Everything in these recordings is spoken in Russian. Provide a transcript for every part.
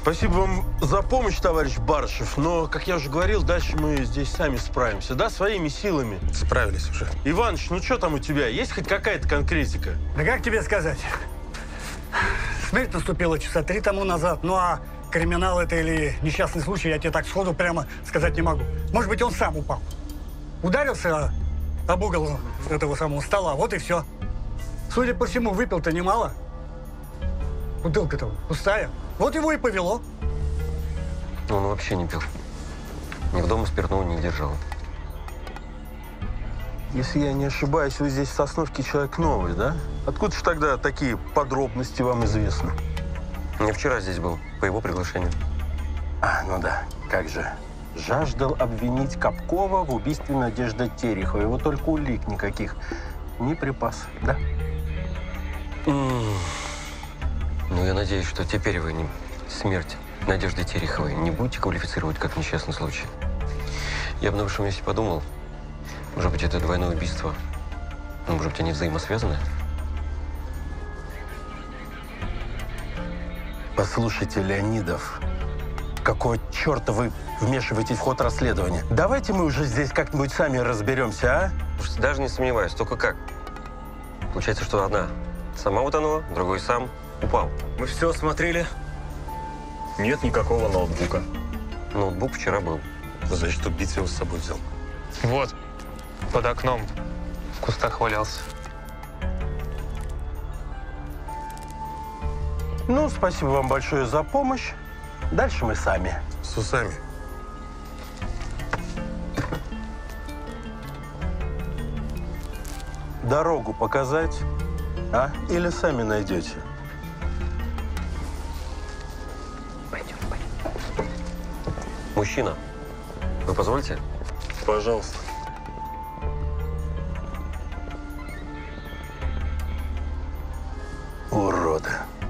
Спасибо вам за помощь, товарищ Барышев, но, как я уже говорил, дальше мы здесь сами справимся, да, своими силами. Справились уже. Иваныч, ну что там у тебя? Есть хоть какая-то конкретика? Да как тебе сказать? Смерть наступила часа 3 тому назад, ну а криминал это или несчастный случай, я тебе так сходу прямо сказать не могу. Может быть, он сам упал. Ударился об угол этого самого стола, вот и все. Судя по всему, выпил-то немало. Бутылка-то пустая. Вот его и повело. Он вообще не пил. Ни в дома спиртного не держал. Если я не ошибаюсь, вы здесь в Сосновке человек новый, да? Откуда же тогда такие подробности вам известны? Я вчера здесь был, по его приглашению. Ну да, как же. Жаждал обвинить Капкова в убийстве Надежды Тереховой. Вот только улик никаких не припас, да? Ну, я надеюсь, что теперь вы смерть Надежды Тереховой не будете квалифицировать как несчастный случай. Я бы на вашем месте подумал, может быть, это двойное убийство. Ну, может быть, они взаимосвязаны? Послушайте, Леонидов, какого черта вы вмешиваетесь в ход расследования? Давайте мы уже здесь как-нибудь сами разберемся, а? Слушайте, даже не сомневаюсь, только как? Получается, что одна сама утонула, другой сам упал. Мы все осмотрели. Нет никакого ноутбука. Ноутбук вчера был. Значит, убийца его с собой взял. Вот, под окном. В кустах валялся. Ну, спасибо вам большое за помощь. Дальше мы сами. С усами. Дорогу показать, а? Или сами найдете? Пойдем. Мужчина, вы позволите? Пожалуйста. Уроды.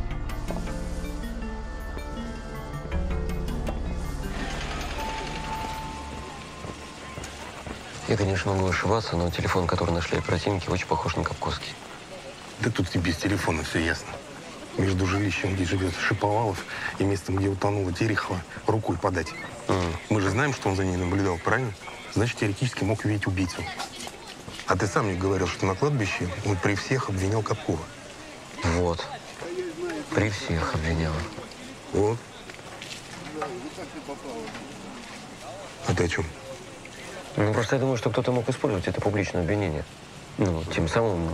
Я, конечно, могу ошибаться, но телефон, который нашли оперативники, очень похож на Капковский. Да тут и без телефона все ясно. Между жилищем, где живет Шиповалов, и местом, где утонула Терехова, рукой подать. Мы же знаем, что он за ней наблюдал, правильно? Значит, теоретически мог увидеть убийцу. А ты сам мне говорил, что на кладбище он при всех обвинял Капкова. Вот. При всех обвинял. Вот. А ты о чем? Ну, просто я думаю, что кто-то мог использовать это публичное обвинение. Ну, тем самым...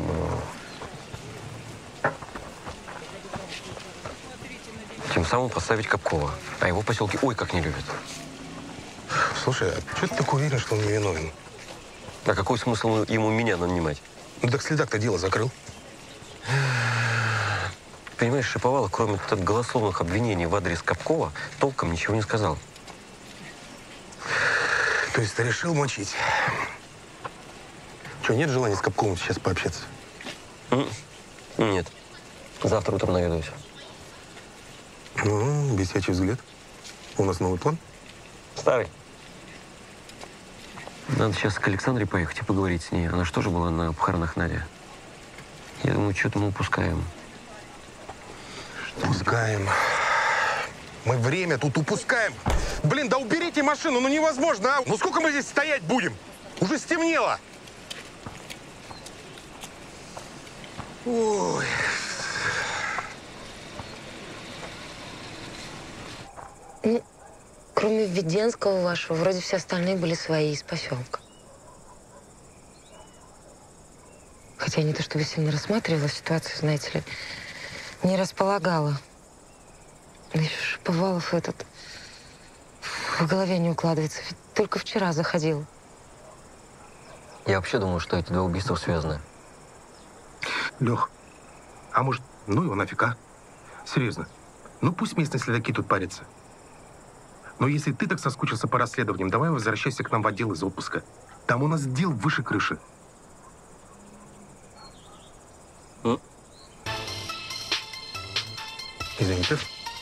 Тем самым поставить Капкова. А его в поселке ой как не любят. Слушай, а что ты так уверен, что он не виновен? А какой смысл ему меня нанимать? Ну так следак-то дело закрыл. Понимаешь, Шиповалов, кроме голословных обвинений в адрес Капкова, толком ничего не сказал. То есть ты решил мочить? Что, нет желания с Капковым сейчас пообщаться? Нет. Завтра утром наведусь. Ну, бесячий взгляд. У нас новый план? Старый. Надо сейчас к Александре поехать и поговорить с ней. Она же тоже была на похоронах Нади. Я думаю, что-то мы упускаем. Упускаем. Мы время тут упускаем. Блин, да уберите машину, ну невозможно, а? Ну сколько мы здесь стоять будем? Уже стемнело. Ой. Ну, кроме Введенского вашего, вроде все остальные были свои из поселка. Хотя не то чтобы сильно рассматривала ситуацию, знаете ли, не располагала. Еще Шиповалов этот в голове не укладывается. Ведь только вчера заходил. Я вообще думаю, что эти два убийства связаны. Лех, а может, ну его нафиг, а? Серьезно. Ну пусть местные следаки тут парятся. Но если ты так соскучился по расследованиям, давай возвращайся к нам в отдел из отпуска. Там у нас дел выше крыши. Извините.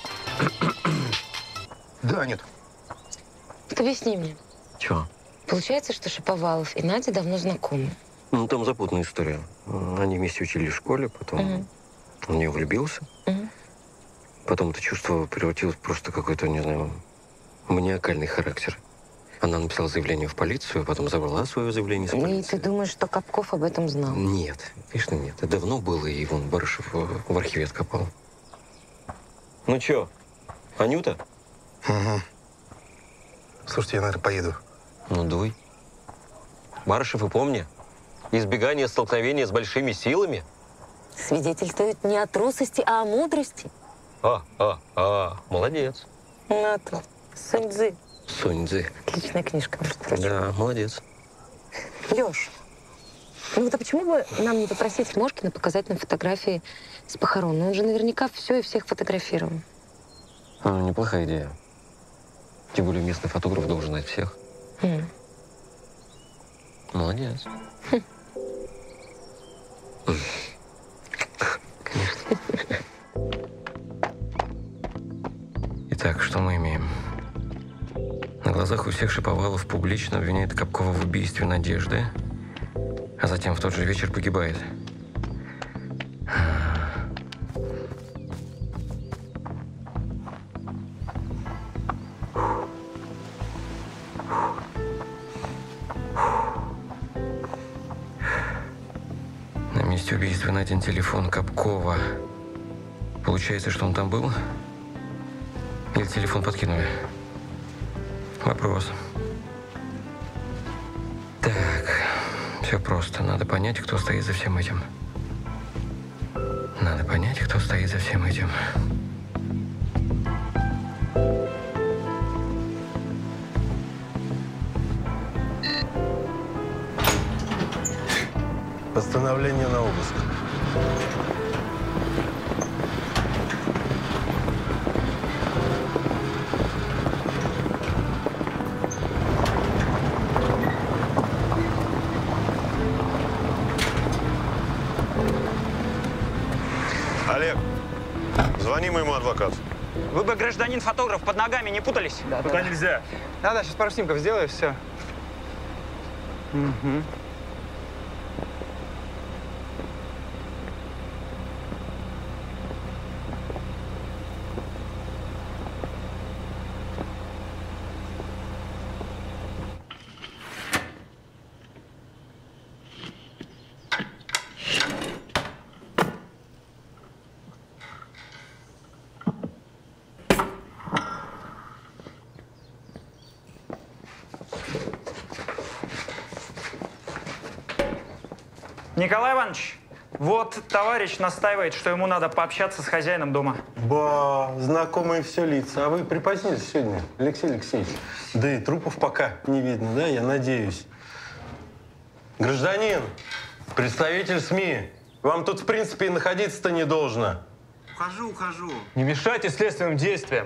Да, нет. Вот объясни мне. Чего? Получается, что Шиповалов и Надя давно знакомы. Ну, там запутанная история. Они вместе учились в школе, потом он в нее влюбился. Потом это чувство превратилось в просто какой-то, не знаю, маниакальный характер. Она написала заявление в полицию, потом забрала свое заявление с полиции. И ты думаешь, что Капков об этом знал? Нет, конечно, нет. Это давно было, и вон Барышев в архиве откопал. Ну чё, Анюта? Угу. Слушайте, я, наверное, поеду. Ну, дуй. Барышев, и помни, избегание столкновения с большими силами. Свидетельствует не о трусости, а о мудрости. Молодец. Ну, то. Сунь-цзы. Сунь-цзы. Отличная книжка, между прочим. Да, молодец. Лёш, ну вот а почему бы нам не попросить Мошкина показать нам фотографии с похорон? Ну, он же наверняка все и всех фотографировал. Неплохая идея. Тем более местный фотограф должен знать всех. Молодец. Конечно. Итак, что мы имеем? На глазах у всех Шаповалов публично обвиняет Капкова в убийстве Надежды, а затем в тот же вечер погибает. На месте убийства найден телефон Капкова. Получается, что он там был? Или телефон подкинули? Вопрос. Так, все просто. Надо понять, кто стоит за всем этим. Надо понять, кто стоит за всем этим. Постановление на обыск. Олег, звони моему адвокату. Вы бы, гражданин-фотограф, под ногами не путались? Пока нельзя. Да, сейчас пару снимков сделаю, все. Угу. Николай Иванович, вот товарищ настаивает, что ему надо пообщаться с хозяином дома. Ба, знакомые все лица. А вы припозднились сегодня, Алексей Алексеевич? Да и трупов пока не видно, да, я надеюсь. Гражданин, представитель СМИ, вам тут, в принципе, и находиться-то не должно. Ухожу. Не мешайте следственным действиям.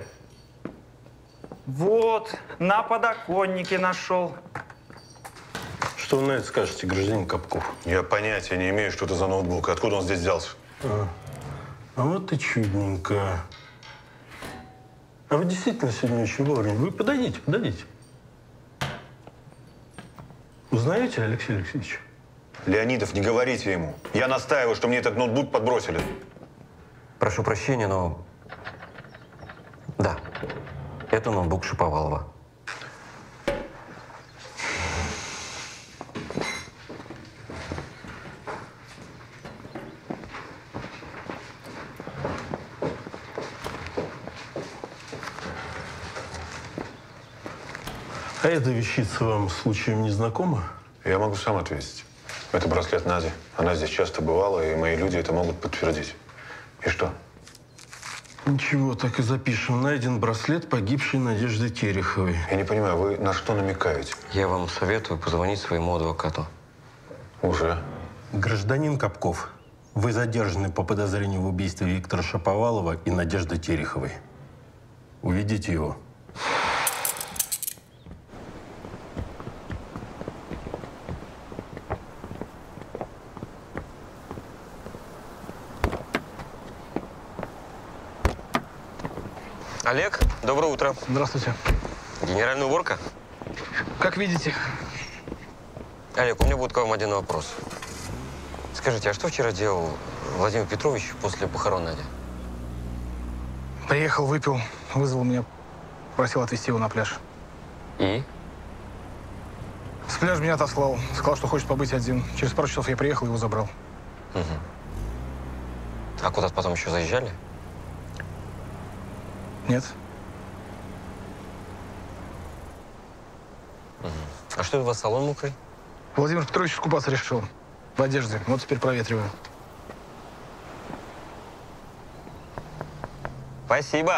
Вот, на подоконнике нашел. Что вы на это скажете, гражданин Капков? Я понятия не имею, что это за ноутбук. Откуда он здесь взялся? А вот и чудненько. А вы действительно сегодня очень вовремя. Вы подойдите. Узнаете, Алексей Алексеевич? Леонидов, не говорите ему. Я настаиваю, что мне этот ноутбук подбросили. Прошу прощения, но... Да, это ноутбук Шаповалова. А эта вещица вам случаем не знакома? Я могу сам ответить. Это браслет Нади. Она здесь часто бывала, и мои люди это могут подтвердить. И что? Ничего, так и запишем. Найден браслет погибшей Надежды Тереховой. Я не понимаю, вы на что намекаете? Я вам советую позвонить своему адвокату. Уже. Гражданин Капков, вы задержаны по подозрению в убийстве Виктора Шаповалова и Надежды Тереховой. Уведите его. Олег, доброе утро. Здравствуйте. Генеральная уборка? Как видите. Олег, у меня будет к вам один вопрос. Скажите, а что вчера делал Владимир Петрович после похорон Нади? Приехал, выпил, вызвал меня, просил отвезти его на пляж. И? С пляжа меня отослал. Сказал, что хочет побыть один. Через пару часов я приехал и его забрал. Угу. А куда-то потом еще заезжали? Нет. Угу. А что у вас салон мокрый? Владимир Петрович искупаться решил. В одежде. Вот теперь проветриваю. Спасибо.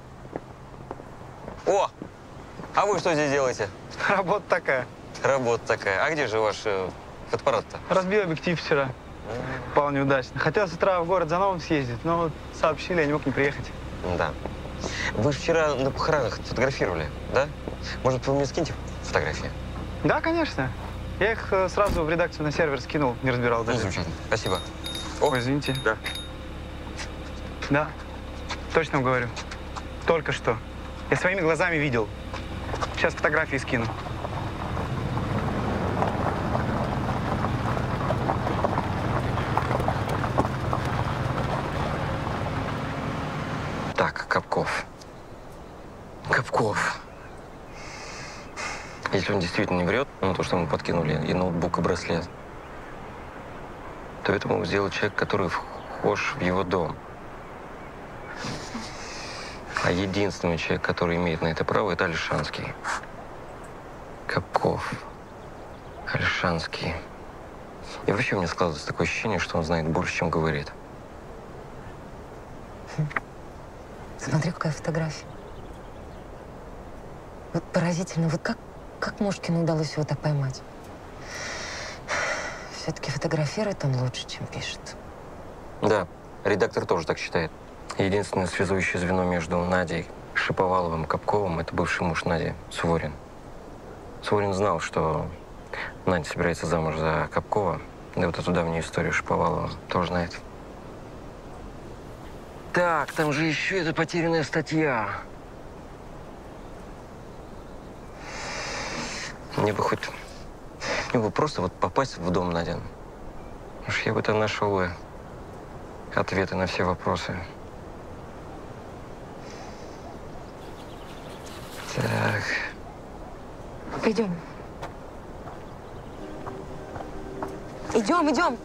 О, а вы что здесь делаете? Работа такая. Работа такая. А где же ваш фотоаппарат-то? Разбил объектив вчера. Попал неудачно. Хотел с утра в город за новым съездить, но сообщили, я не мог не приехать. Да. Вы же вчера на похоронах фотографировали, да? Может, вы мне скиньте фотографии? Да, конечно. Я их сразу в редакцию на сервер скинул, не разбирал даже. Ну, замечательно. Спасибо. Ой, извините. Да. Да, точно говорю. Только что. Я своими глазами видел. Сейчас фотографии скину. Так, Капков. Капков. Если он действительно не врет, ну, то, что ему подкинули и ноутбук, и браслет, то это мог сделать человек, который вхож в его дом. А единственный человек, который имеет на это право, это Ольшанский. Капков. Ольшанский. И вообще у меня складывается такое ощущение, что он знает больше, чем говорит. Смотри, какая фотография. Вот поразительно. Вот как Мошкину удалось его так поймать? Все-таки фотографирует он лучше, чем пишет. Да, редактор тоже так считает. Единственное связующее звено между Надей Шиповаловым и Капковым – это бывший муж Нади, Суворин. Суворин знал, что Надя собирается замуж за Капкова. Да вот эту давнюю историю Шиповалова тоже знает. Так, там же еще эта потерянная статья. Мне бы просто вот попасть в дом Надин. Уж я бы там нашел ответы на все вопросы. Так. Идем. Идем.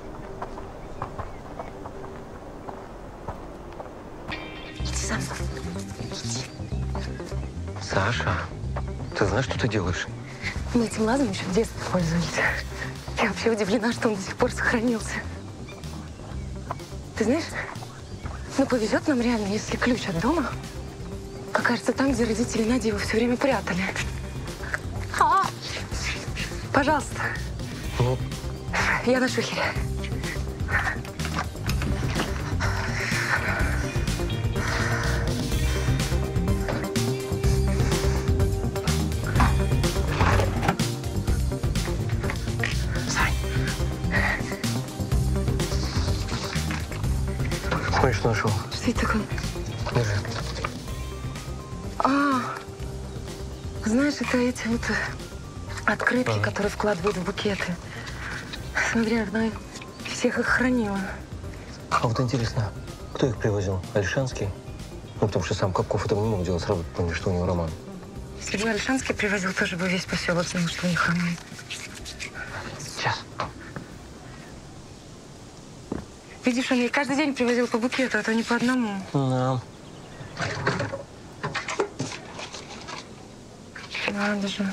Иди за мной. Иди. Саша, ты знаешь, что ты делаешь? Мы этим лазом еще в детстве пользовались. Я вообще удивлена, что он до сих пор сохранился. Ты знаешь, ну повезет нам реально, если ключ от дома окажется там, где родители Нади его все время прятали. Пожалуйста. Ну? Я на шухере. Смотри, что нашел. Что это такое? Держи. Знаешь, это эти вот открытки, которые вкладывают в букеты. Смотри, она всех их хранила. А вот интересно, кто их привозил? Ольшанский? Ну, потому что сам Капков этого не мог делать, сразу понял, что у него роман. Если бы Ольшанский привозил, тоже бы весь поселок знал, что у них роман. Сейчас. Видишь, он ей каждый день привозил по букету, а то не по одному. Да. Надо же.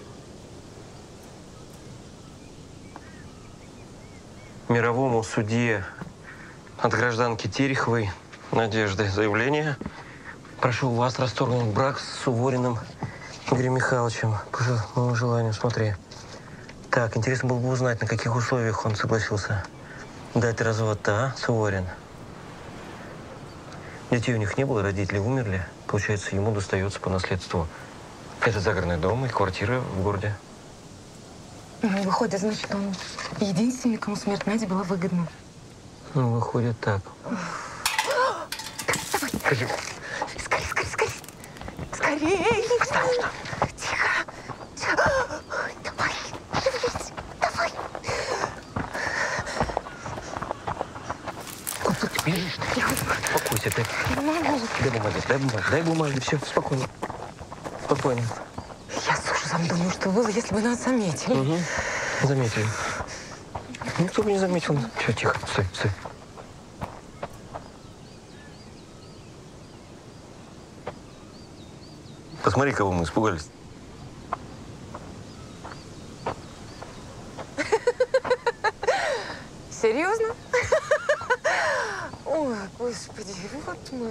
Мировому судье от гражданки Тереховой Надежды заявление. Прошу вас расторгнуть брак с Сувориным Игорем Михайловичем. По моему желанию, смотри. Так, интересно было бы узнать, на каких условиях он согласился дать развод-то, а, Суворин? Детей у них не было, родители умерли. Получается, ему достается по наследству этот загородный дом и квартира в городе. Ну, выходит, значит, он единственный, кому смерть Нади была выгодна. Ну, выходит так. Давай. Скорей. Скорей. Осторожно. Тихо. Давай. Шевелись. Давай. ты бежишь? Успокойся, ты. Дай бумаги, все, спокойно. Спокойно. Я с ужасом думаю, что было, если бы нас заметили. Угу. Заметили. Никто бы не заметил. Все, тихо, стой, стой. Посмотри, кого мы испугались. Серьезно? Ой, господи, вот мы.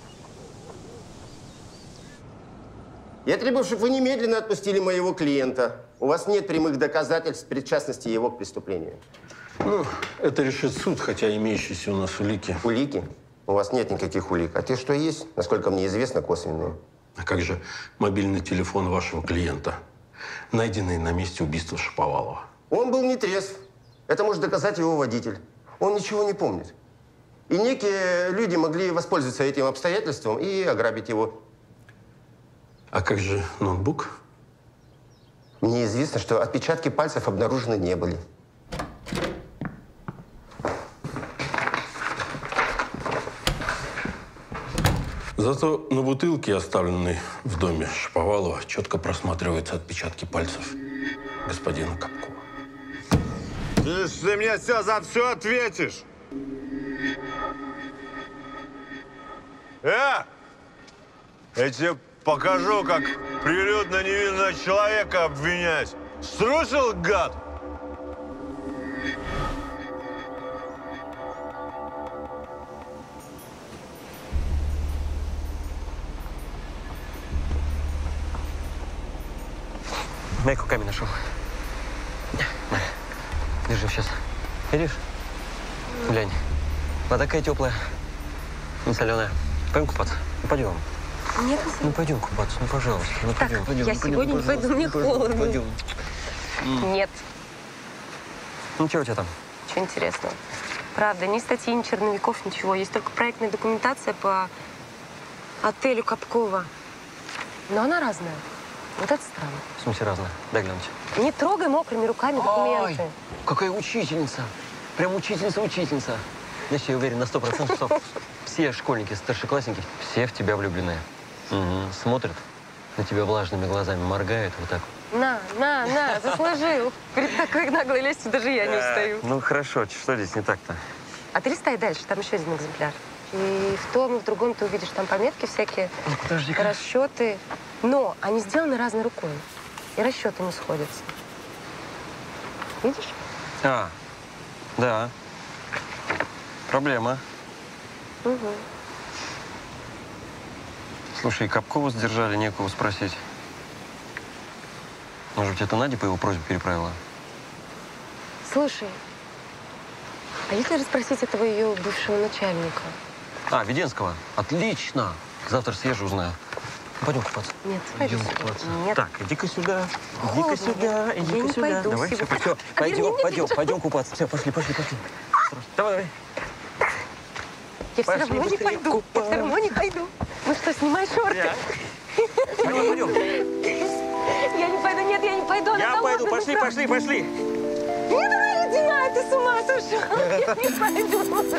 Я требую, чтобы вы немедленно отпустили моего клиента. У вас нет прямых доказательств причастности его к преступлению. Ну, это решит суд, хотя имеющиеся у нас улики. Улики? У вас нет никаких улик. А те, что есть, насколько мне известно, косвенные. А как же мобильный телефон вашего клиента, найденный на месте убийства Шаповалова? Он был не трезв. Это может доказать его водитель. Он ничего не помнит. И некие люди могли воспользоваться этим обстоятельством и ограбить его. А как же ноутбук? Мне известно, что отпечатки пальцев обнаружены не были. Зато на бутылке, оставленной в доме Шаповалова, четко просматриваются отпечатки пальцев господина Капкова. Ты же мне за все ответишь! Я тебе покажу, как прилюдно невинного человека обвинять. Струсил, гад? Майку камень нашел. Держи сейчас. Видишь? Глянь. Вода такая теплая. Не соленая. Пойдем купаться? Ну, пойдем. Нет, ну пойдем купаться, ну пожалуйста. Ну, так, пойдем, я сегодня не пойду, мне холодно. Пойдем. Нет. Ну, что у тебя там? Что интересного? Правда, ни статьи, ни черновиков, ничего. Есть только проектная документация по отелю Капкова. Но она разная. Вот это странно. В смысле разная? Дай глянуть. Не трогай мокрыми руками документы. Ой, какая учительница. Прям учительница. Значит, я уверен на 100%, что все школьники, старшеклассники, все в тебя влюблены. Угу. Смотрят на тебя влажными глазами, моргают вот так. На, заслужил. Перед такой наглой лестью даже я не устаю. Ну хорошо, что здесь не так-то? А ты листай дальше, там еще один экземпляр. И в том, и в другом ты увидишь там пометки всякие, расчеты. Но они сделаны разной рукой. И расчеты не сходятся. Видишь? А, да. Проблема. Угу. Слушай, Капкова задержали, некого спросить. Может быть, это Надя по его просьбе переправила? Слушай, а если расспросить этого ее бывшего начальника? А, Веденского. Отлично. Завтра съезжу, узнаю. Пойдем купаться. Нет, пойдем купаться. Нет. Так, иди-ка сюда. Иди-ка сюда. Я не пойду. Давай, все, пойдем купаться. Все, пошли. Давай. Я все равно не пойду. Я все равно не пойду. Ну что, снимай шорты? Пойдем. Я не пойду, нет, я не пойду. Я пойду, пошли. Не давай, ледяная, ты с ума сошел. Я не пойду.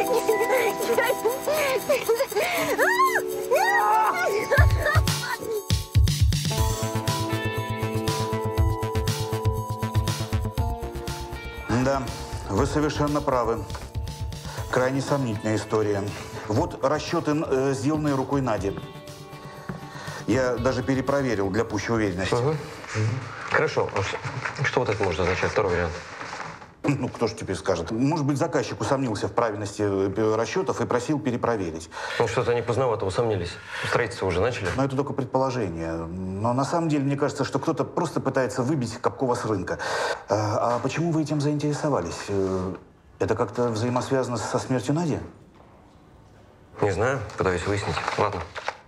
Да, вы совершенно правы. Крайне сомнительная история. Вот расчеты, сделанные рукой Нади. Я даже перепроверил для пущей уверенности. Хорошо. Что вот это может означать? Второй вариант. Ну, кто же теперь скажет? Может быть, заказчик усомнился в правильности расчетов и просил перепроверить. Ну, что-то они поздновато усомнились. Строительство уже начали. Но это только предположение. Но на самом деле, мне кажется, что кто-то просто пытается выбить Капкова с рынка. А почему вы этим заинтересовались? Это как-то взаимосвязано со смертью Нади? Не знаю. Пытаюсь выяснить. Ладно.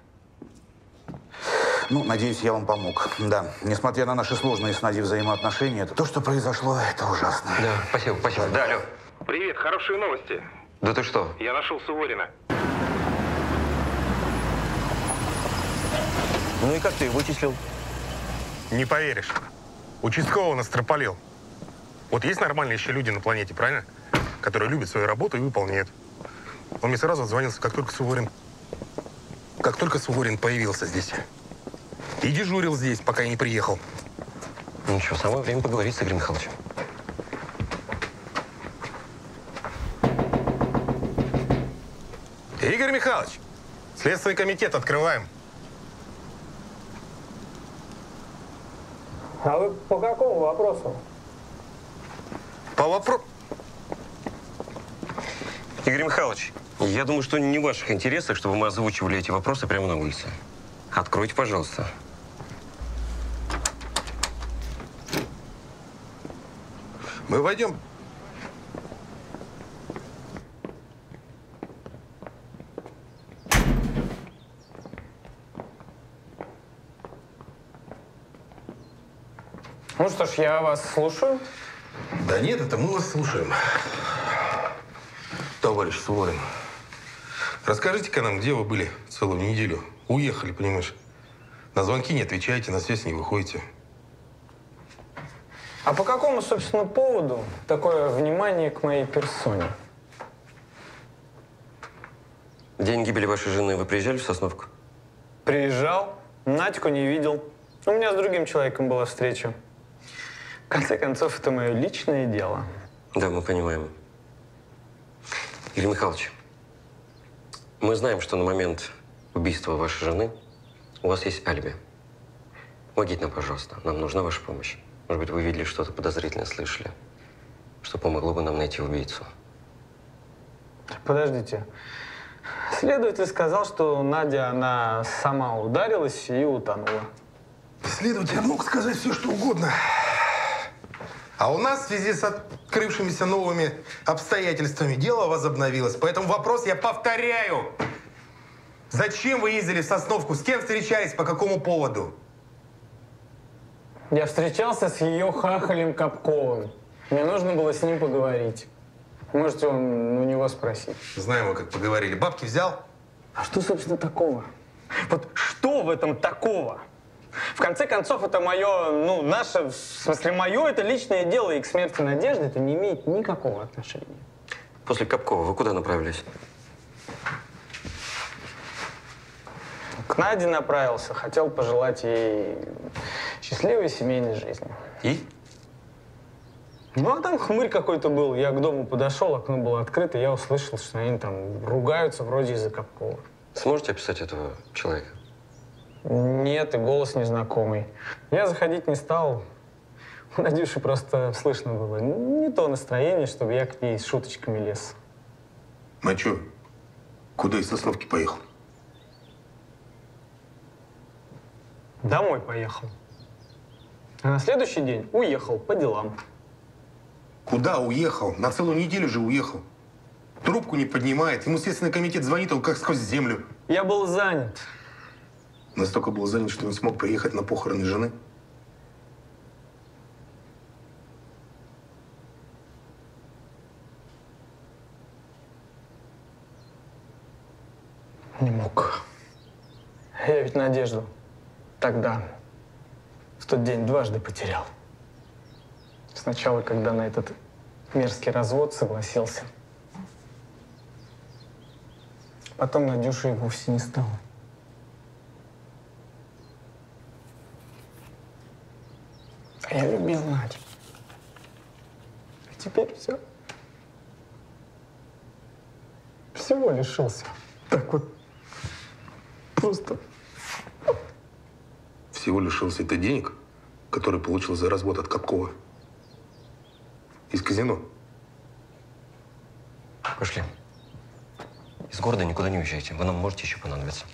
Ну, надеюсь, я вам помог. Да, несмотря на наши сложные с Надей взаимоотношения, то, что произошло, это ужасно. Да, спасибо. Да, алло. Привет, хорошие новости. Да ты что? Я нашел Суворина. Ну и как ты вычислил? Не поверишь. Участкового настропалил. Вот есть нормальные еще люди на планете, правильно? Которые любят свою работу и выполняют. Он мне сразу отзвонился, как только Суворин появился здесь. И дежурил здесь, пока я не приехал. Ну что, самое время поговорить с Игорем Михайловичем. Игорь Михайлович, Следственный комитет открываем. А вы по какому вопросу? По вопросу... Игорь Михайлович, я думаю, что не в ваших интересах, чтобы мы озвучивали эти вопросы прямо на улице. Откройте, пожалуйста. Мы войдем. Ну что ж, я вас слушаю. Да нет, это мы вас слушаем. Товарищ Суворин, расскажите-ка нам, где вы были целую неделю? Уехали, понимаешь? На звонки не отвечаете, на связь не выходите. А по какому, собственно, поводу такое внимание к моей персоне? В день гибели вашей жены вы приезжали в Сосновку? Приезжал, Надьку не видел. У меня с другим человеком была встреча. В конце концов, это мое личное дело. Да, мы понимаем. Игорь Михайлович, мы знаем, что на момент убийства вашей жены у вас есть алиби. Помогите нам, пожалуйста. Нам нужна ваша помощь. Может быть, вы видели что-то подозрительное, слышали, что помогло бы нам найти убийцу. Подождите. Следователь сказал, что Надя, она сама ударилась и утонула. Следователь мог сказать все, что угодно. А у нас в связи с открывшимися новыми обстоятельствами дело возобновилось. Поэтому вопрос я повторяю. Зачем вы ездили в Сосновку? С кем встречались? По какому поводу? Я встречался с ее хахалем Капковым. Мне нужно было с ним поговорить. Можете у него спросить. Знаем мы, как поговорили. Бабки взял? А что, собственно, такого? Вот что в этом такого? В конце концов, это мое, наше, в смысле, мое, это личное дело, и к смерти Надежды это не имеет никакого отношения. После Капкова вы куда направились? К Наде направился, хотел пожелать ей счастливой семейной жизни. И? Ну, а там хмырь какой-то был. Я к дому подошел, окно было открыто, я услышал, что они там ругаются вроде из-за Капкова. Сможете описать этого человека? Нет, и голос незнакомый. Я заходить не стал. У Надюши просто слышно было не то настроение, чтобы я к ней с шуточками лез. А чё? Куда из Сосновки поехал? Домой поехал. А на следующий день уехал по делам. Куда уехал? На целую неделю же уехал. Трубку не поднимает. Ему Следственный комитет звонит, он как сквозь землю. Я был занят. Настолько был занят, что не смог приехать на похороны жены. Не мог. Я ведь Надежду тогда, в тот день, дважды потерял. Сначала, когда на этот мерзкий развод согласился. Потом Надюши и вовсе не стало. А я любил Надю. И теперь все. Всего лишился. Так вот. Просто. Всего лишился ты денег, которые получил за развод от Капкова. Из казино. Пошли. Из города никуда не уезжайте. Вы нам можете еще понадобиться.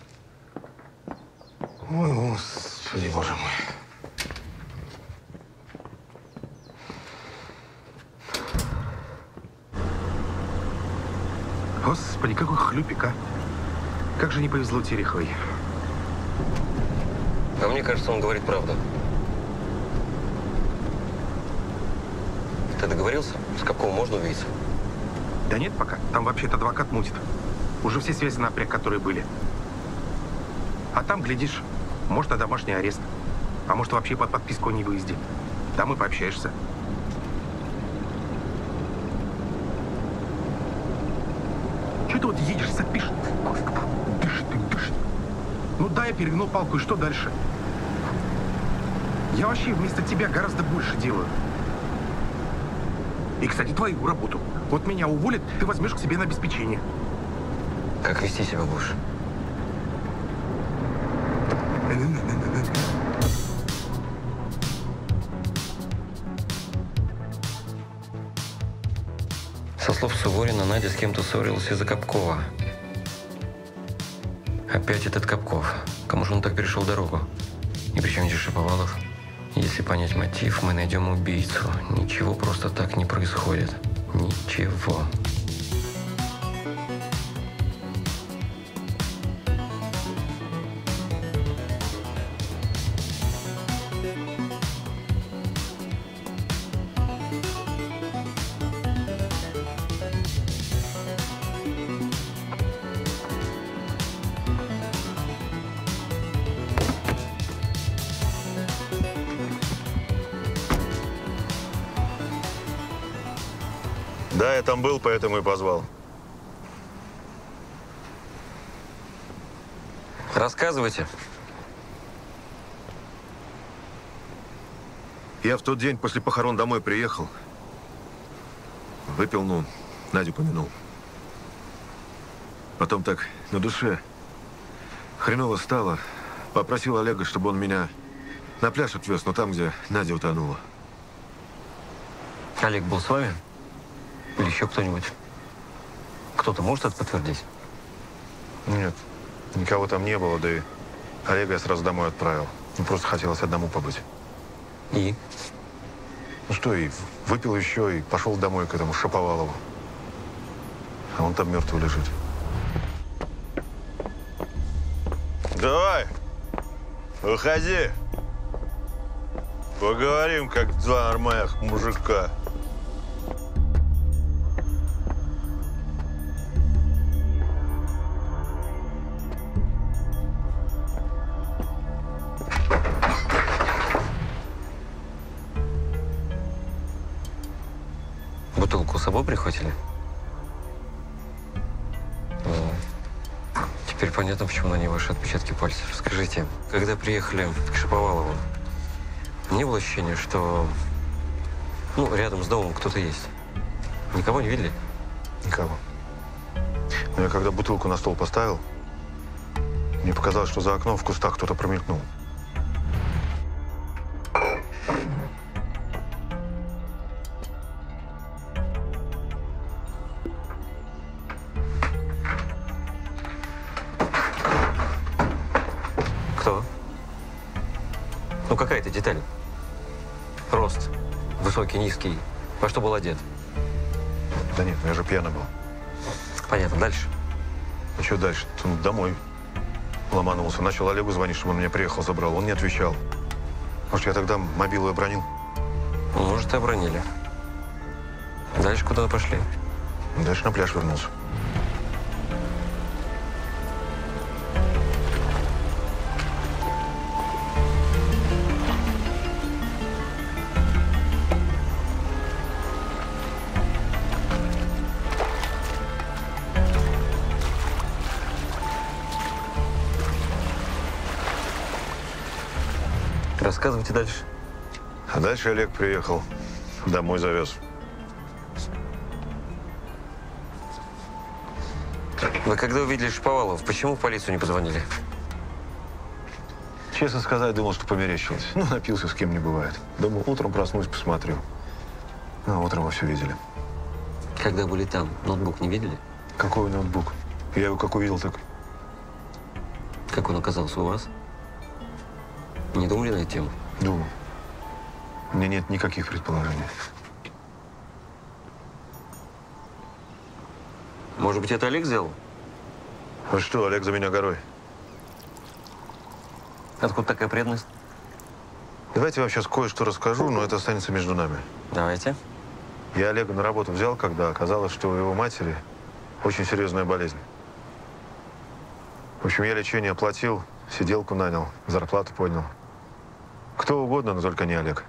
Ой, Господи, боже мой. Господи, какой хлюпик, а? Как же не повезло Тереховой. А мне кажется, он говорит правду. Ты договорился? С какого можно увидеться? Да нет пока. Там вообще-то адвокат мутит. Уже все связи напряг, которые были. А там, глядишь, может, на домашний арест. А может, вообще под подписку о невыезде. Там и пообщаешься. Че ты вот едешь, сопишь? Дышит. Ну да, я перегнул палку, и что дальше? Я вообще вместо тебя гораздо больше делаю. И, кстати, твою работу. Вот меня уволят, ты возьмешь к себе на обеспечение. Как вести себя будешь? Со слов Суворина, Надя с кем-то ссорилась из-за Капкова. Опять этот Капков. Кому же он так перешел дорогу? И при чем здесь Шаповалов? Если понять мотив, мы найдем убийцу. Ничего просто так не происходит. Ничего. Да, я там был, поэтому и позвал. Рассказывайте. Я в тот день после похорон домой приехал. Выпил, ну, Надю помянул. Потом так на душе хреново стало. Попросил Олега, чтобы он меня на пляж отвез, но там, где Надя утонула. Олег был с вами? Или еще кто-нибудь? Кто-то может это подтвердить? Нет, никого там не было, да и Олега я сразу домой отправил. Ну, просто хотелось одному побыть. И? Ну что, и выпил еще, и пошел домой к этому Шаповалову. А он там мертвый лежит. Давай, выходи. Поговорим, как два нормальных мужика. Бутылку с собой прихватили? Теперь понятно, почему на ней ваши отпечатки пальцев. Скажите, когда приехали к Шаповалову, не было ощущения, что рядом с домом кто-то есть? Никого не видели? Никого. Но я когда бутылку на стол поставил, мне показалось, что за окном в кустах кто-то промелькнул. Кто? Ну, какая-то деталь. Рост. Высокий, низкий. Во что был одет? Да нет, я же пьяный был. Понятно. Дальше? А что дальше? Он домой ломанулся. Начал Олегу звонить, чтобы он меня приехал, забрал. Он не отвечал. Может, я тогда мобилу обронил? Может, и обронили. Дальше куда пошли? Дальше на пляж вернулся. Рассказывайте дальше. А дальше Олег приехал. Домой завез. Вы когда увидели Шаповалова, почему в полицию не позвонили? Честно сказать, думал, что померещилось. Ну, напился, с кем не бывает. Думал, утром проснусь, посмотрю. Ну, утром вы все видели. Когда были там, ноутбук не видели? Какой ноутбук? Я его как увидел, так... Как он оказался у вас? Не думали на эту тему? Думал. У меня нет никаких предположений. Может быть, это Олег сделал? А что, Олег за меня горой? Откуда такая преданность? Давайте я вам сейчас кое-что расскажу, но это останется между нами. Давайте. Я Олега на работу взял, когда оказалось, что у его матери очень серьезная болезнь. В общем, я лечение оплатил, сиделку нанял, зарплату поднял. Кто угодно, но только не Олег.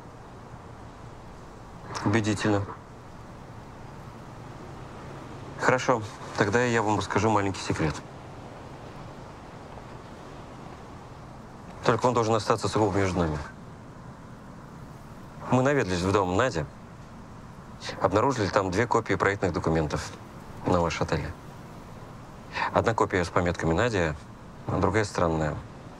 Убедительно. Хорошо. Хорошо, тогда я вам расскажу маленький секрет. Только он должен остаться сугубо между нами. Мы наведались в дом Нади, обнаружили там 2 копии проектных документов на ваш отель. Одна копия с пометками Надя, а другая странная.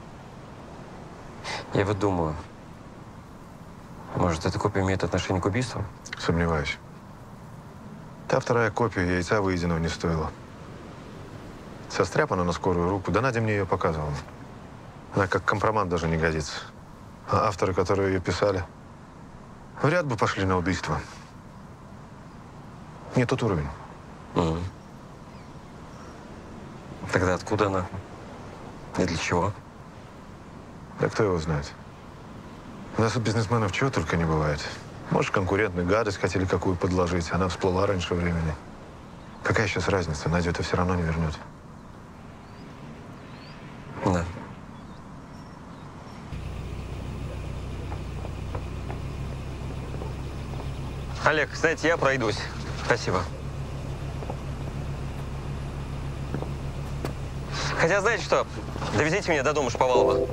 Я вот думаю, может, эта копия имеет отношение к убийству? Сомневаюсь. Та вторая копия яйца выеденного не стоила. Состряпана на скорую руку. Да Надя мне ее показывала. Она как компромат даже не годится. А авторы, которые ее писали, вряд бы пошли на убийство. Не тот уровень. Тогда откуда она? И для чего? Да кто его знает. У нас у бизнесменов чего только не бывает. Может, конкурентную гадость хотели какую подложить. Она всплыла раньше времени. Какая сейчас разница? Надя это все равно не вернет. Да. Олег, знаете, я пройдусь. Спасибо. Хотя, знаете что? Довезите меня до дома Шповалова.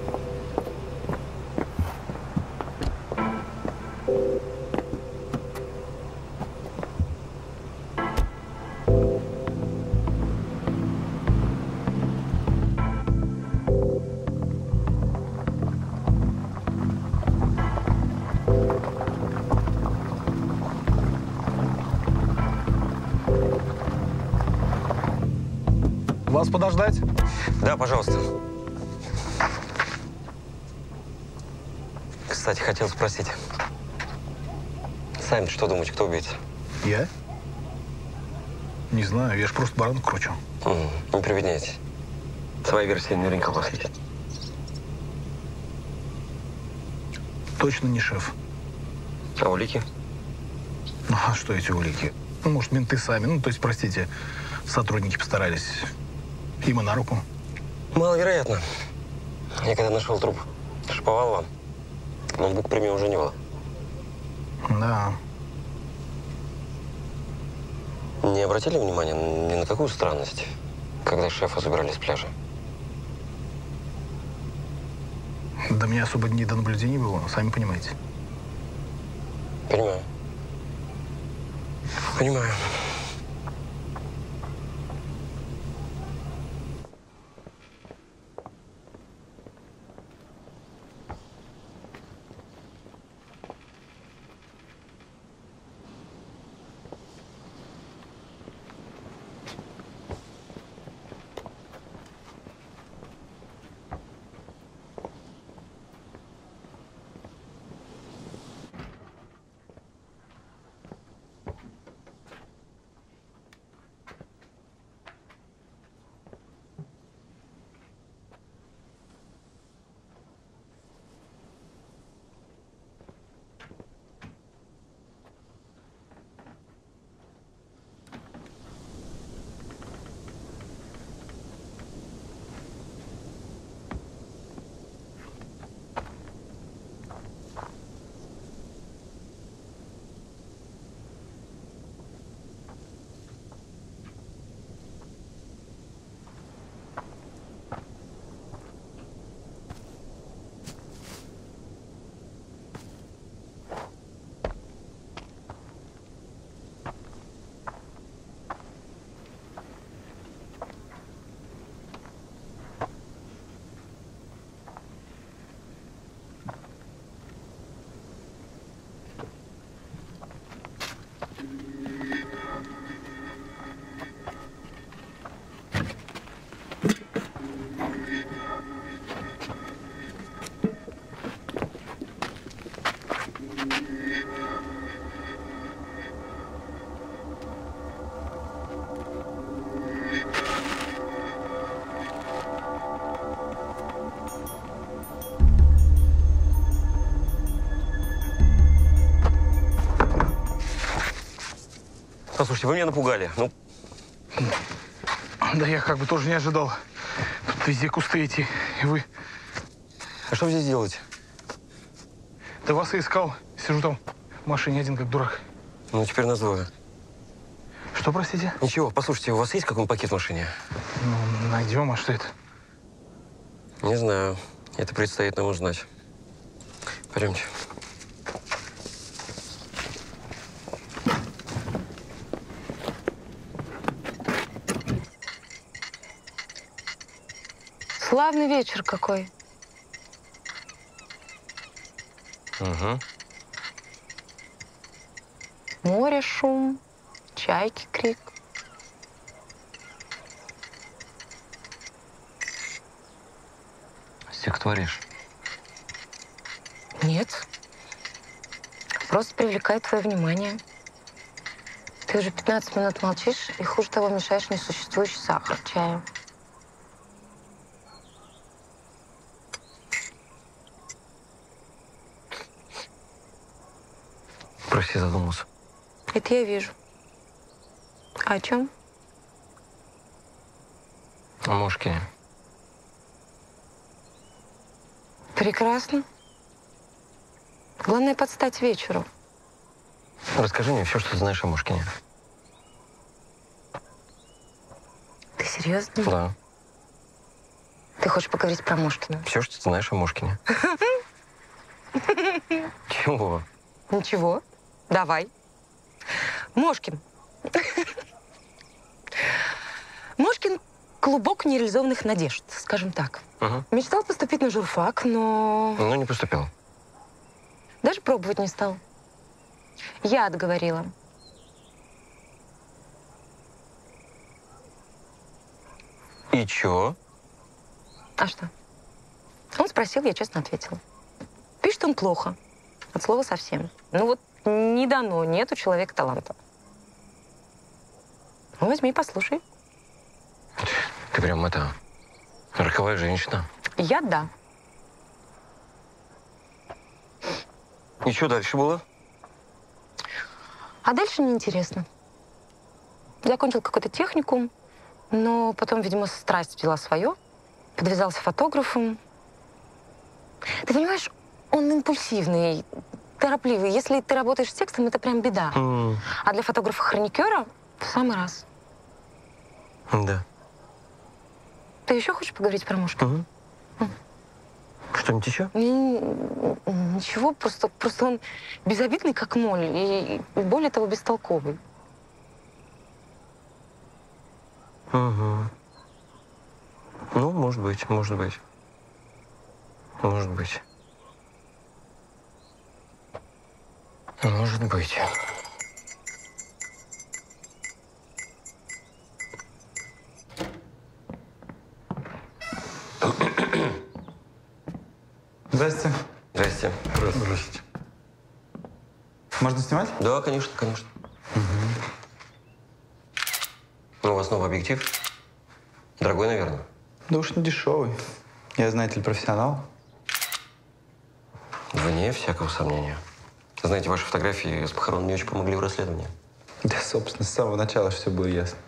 Вас подождать? Да, пожалуйста. Кстати, хотел спросить. Сами что думаете, кто убийца? Я? Не знаю, я ж просто баран кручу. Не прибедняйтесь. Своя версия наверняка у вас есть. Точно не шеф. А улики? Ну, а что эти улики? Ну, может, менты сами. Ну, то есть, простите, сотрудники постарались. Им и на руку. Маловероятно. Я когда нашел труп Шповалова, ноутбук при мне уже не было. Да. Не обратили внимания ни на какую странность, когда шефа забирали с пляжа? Да мне особо не до наблюдений было, сами понимаете. Понимаю. Понимаю. Послушайте, вы меня напугали. Ну. Да я как бы тоже не ожидал. Тут везде кусты эти, и вы... А что вы здесь делаете? Да вас и искал. Сижу там в машине один, как дурак. Ну, теперь нас двое. Что, простите? Ничего, послушайте, у вас есть какой-нибудь пакет в машине? Ну, найдем, а что это? Не знаю. Это предстоит нам узнать. Пойдемте. Славный вечер какой. Угу. Море шум, чайки крик. Стихотворишь? Нет. Просто привлекает твое внимание. Ты уже 15 минут молчишь и, хуже того, мешаешь несуществующий сахар в чае. Прости, задумался. Это я вижу. А о чем? О Мошкине. Прекрасно. Главное, подстать вечеру. Расскажи мне все, что ты знаешь о Мошкине. Ты серьезно? Да. Ты хочешь поговорить про Мошкина? Все, что ты знаешь о Мошкине. Чего? Ничего. Давай. Мошкин. Мошкин – клубок нереализованных надежд, скажем так. Угу. Мечтал поступить на журфак, но Ну, не поступил. даже пробовать не стал. Я отговорила. И чё? А что? Он спросил, я честно ответила. Пишет он плохо. От слова совсем. Ну вот не дано, нет у человека таланта. Ну, возьми, послушай. Ты прям роковая женщина. Я да. И что дальше было? А дальше неинтересно. Закончил какой-то техникум, но потом, видимо, страсть взяла свое. Подвязался фотографом. Ты понимаешь, он импульсивный, торопливый. Если ты работаешь с текстом, это прям беда. А для фотографа-хроникера в самый раз. Да. Ты еще хочешь поговорить про Мошкина? Что-нибудь еще? Ничего, просто он безобидный, как моль, и более того, бестолковый. Угу. Ну, может быть, может быть. Может быть. Может быть. Здрасте. Здрасте. Здравствуйте. Можно снимать? Да, конечно, конечно. Ну, у вас новый объектив? Дорогой, наверное? Да уж не дешевый. Я, знаете ли, профессионал. Вне всякого сомнения. Знаете, ваши фотографии с похорон мне очень помогли в расследовании. Да, собственно, с самого начала все было ясно.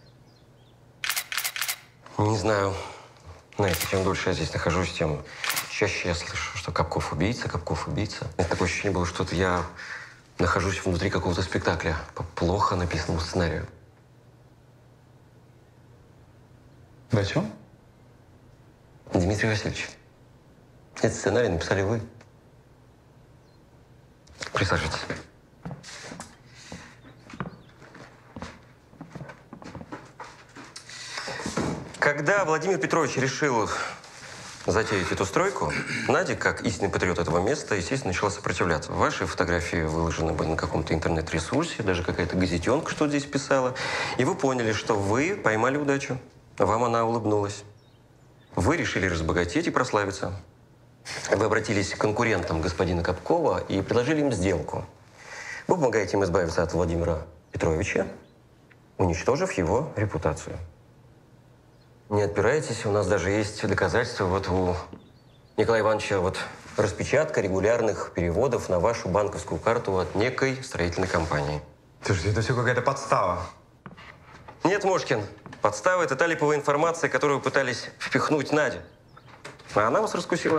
Не знаю. Знаете, чем дольше я здесь нахожусь, тем чаще я слышу, что Капков убийца, Капков убийца. Это такое ощущение было, что я нахожусь внутри какого-то спектакля по плохо написанному сценарию. Вы о чем? Дмитрий Васильевич, этот сценарий написали вы. Присаживайтесь. Когда Владимир Петрович решил затеять эту стройку, Надя, как истинный патриот этого места, естественно, начала сопротивляться. Ваши фотографии выложены были на каком-то интернет-ресурсе, даже какая-то газетенка что здесь писала. И вы поняли, что вы поймали удачу. Вам она улыбнулась. Вы решили разбогатеть и прославиться. Вы обратились к конкурентам господина Капкова и предложили им сделку. Вы помогаете им избавиться от Владимира Петровича, уничтожив его репутацию. Не отпирайтесь, у нас даже есть доказательства. Вот у Николая Ивановича распечатка регулярных переводов на вашу банковскую карту от некой строительной компании. Слушайте, это все какая-то подстава. Нет, Мошкин, подстава – это та липовая информация, которую пытались впихнуть Наде. А она вас раскусила.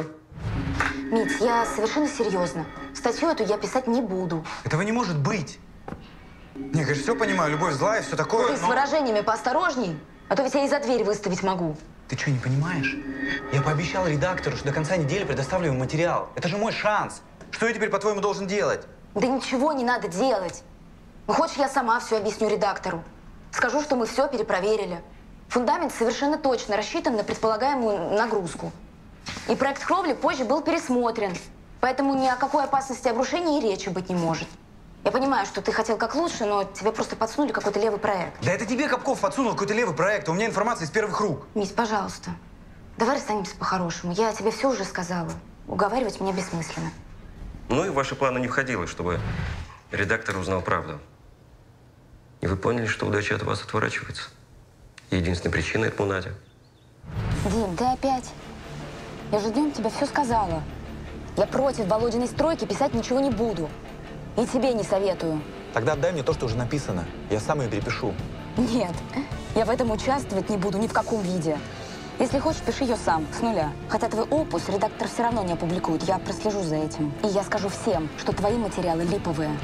Мить, я совершенно серьезно. Статью эту я писать не буду. Этого не может быть. Не, конечно, все понимаю, любовь злая, все такое, Ты с выражениями поосторожней, а то ведь я и за дверь выставить могу. Ты что, не понимаешь? Я пообещал редактору, что до конца недели предоставлю ему материал. Это же мой шанс. Что я теперь, по-твоему, должен делать? Да ничего не надо делать. Ну, хочешь, я сама все объясню редактору. Скажу, что мы все перепроверили. Фундамент совершенно точно рассчитан на предполагаемую нагрузку. И проект кровли позже был пересмотрен. Поэтому ни о какой опасности обрушения и речи быть не может. Я понимаю, что ты хотел как лучше, но тебе просто подсунули какой-то левый проект. Да это тебе Капков подсунул какой-то левый проект. У меня информация из первых рук. Мись, пожалуйста, давай расстанемся по-хорошему. Я тебе все уже сказала. Уговаривать меня бессмысленно. Ну и в ваши планы не входило, чтобы редактор узнал правду. И вы поняли, что удача от вас отворачивается. И единственная причина – это Надя. Дим, ты опять? Я же днем тебе все сказала. Я против Володиной стройки писать ничего не буду. И тебе не советую. Тогда отдай мне то, что уже написано. Я сам ее перепишу. Нет, я в этом участвовать не буду ни в каком виде. Если хочешь, пиши ее сам, с нуля. Хотя твой опус редактор все равно не опубликует. Я прослежу за этим. И я скажу всем, что твои материалы липовые.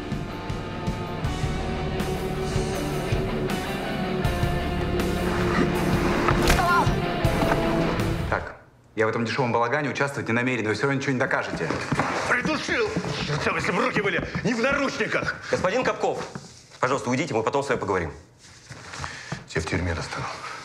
Так, я в этом дешевом балагане участвовать не намерен. Вы все равно ничего не докажете. Придушил! Что, если бы руки были не в наручниках? Господин Капков, пожалуйста, уйдите, мы потом с вами поговорим. Тебя в тюрьме достану.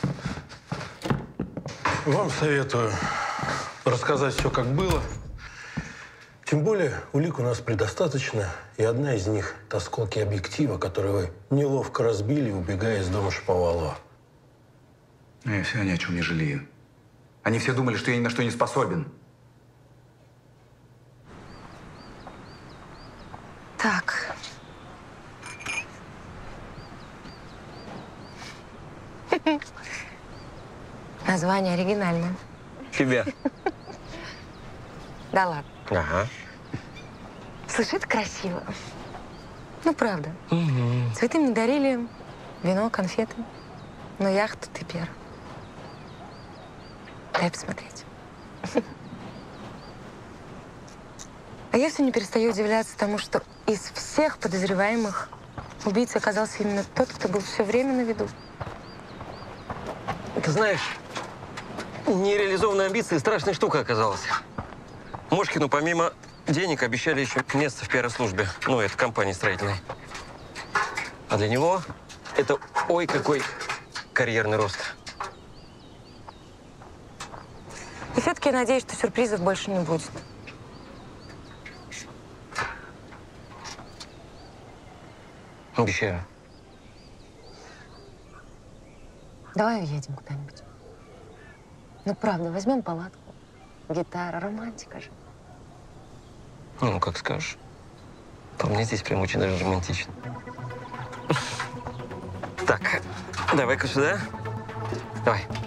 Вам советую рассказать все, как было. Тем более, улик у нас предостаточно, и одна из них – это осколки объектива, которые вы неловко разбили, убегая из дома Шаповалова. Я все ни о чем не жалею. Они все думали, что я ни на что не способен. Так. Название оригинальное. Тебя. Да ладно. Ага. Слушай, это красиво. Ну, правда. Цветы мне дарили, вино, конфеты. Но яхту ты первый. Дай посмотреть. А я все не перестаю удивляться тому, что из всех подозреваемых убийцей оказался именно тот, кто был все время на виду. Ты знаешь, нереализованная амбиция страшная штука оказалась. Мошкину помимо денег обещали еще место в пиар-службе. Ну, это компании строительной. А для него это ой какой карьерный рост. И все-таки я надеюсь, что сюрпризов больше не будет. Обещаю. Давай уедем куда-нибудь. Ну, правда, возьмем палатку. Гитара, романтика же. Ну, как скажешь. По мне здесь прям очень даже романтично. Так, давай-ка сюда. Давай.